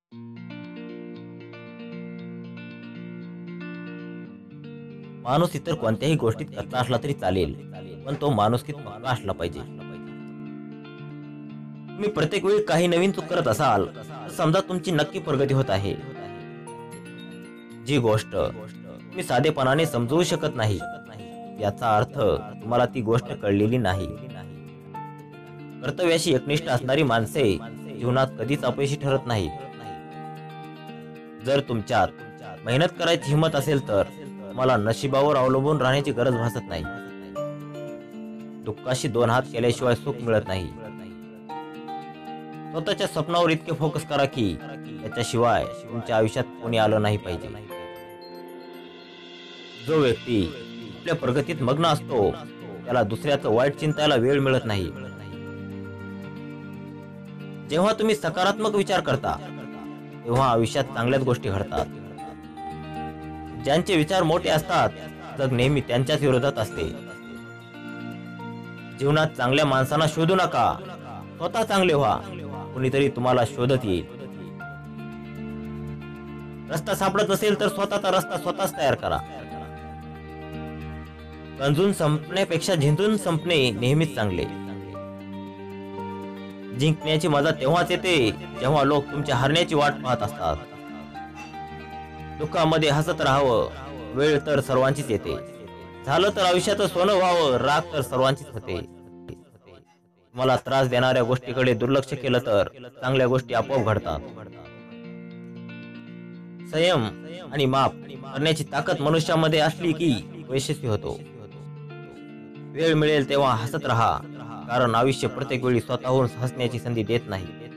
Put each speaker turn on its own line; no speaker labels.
माणूस इतर कोणत्याही गोष्टीत कच्चा असला तरी चालेल, पण तो माणुसकीत पक्का असला पाहिजे. तुम्ही प्रत्येक वेळी काही नवीन चूक करत असाल तर समजा तुमची नक्की प्रगती होत आहे. जी गोष्ट तुम्ही साधेपणाने समजवू शकत नाही याचा अर्थ तुम्हाला ती गोष्ट कळलेली नाही. कर्तव्याशी एकनिष्ठ असणारी माणसे जीवनात कधीच अपयशी ठरत नाहीत. जर तुमच्यात मेहनत करायची हिंमत असेल तर तुम्हाला नशिबावर अवलंबून राहण्याची गरज भासत नाही. दुःखाशी दोन हात केल्याशिवाय सुख मिळत नाही. स्वतःच्या स्वप्नावर इतके फोकस करा की त्याच्याशिवाय तुमच्या आयुष्यात कोणी आलं नाही पाहिजे. जो व्यक्ती आपल्या प्रगतीत मग्न असतो त्याला दुसऱ्याचं वाईट चिंतायला वेळ मिळत नाही. जेव्हा तुम्ही सकारात्मक विचार करता तेव्हा आयुष्यात चांगल्याच गोष्टी घडतात. ज्यांचे विचार मोठे असतात जग नेहमी त्यांच्याच विरोधात असते. जीवनात चांगल्या माणसांना शोधू नका, स्वतः चांगले व्हा, कुणीतरी तुम्हाला शोधत येईल. रस्ता सापडत असेल तर स्वतःचा रस्ता स्वतःच तयार करा. गंजून संपण्यापेक्षा झिंजून संपणे नेहमीच चांगले. जिंकण्याची मजा तेव्हाच येते जेव्हा लोक तुमच्या हरण्याची वाट पाहत असतात. दुःखामध्ये हसत राहावं, वेळ तर सर्वांचीच येते. झालं तर आयुष्याचं सोनं व्हावं, राग तर सर्वांचीच होते. मला त्रास देणाऱ्या गोष्टीकडे दुर्लक्ष केलं तर चांगल्या गोष्टी आपोआप घडतात. संयम आणि माफ करण्याची ताकद मनुष्यामध्ये असली की यशस्वी होतो. वेळ मिळेल तेव्हा हसत राहा, कारण आयुष्य प्रत्येक वेळी स्वतःहून हसण्याची संधी देत नाही.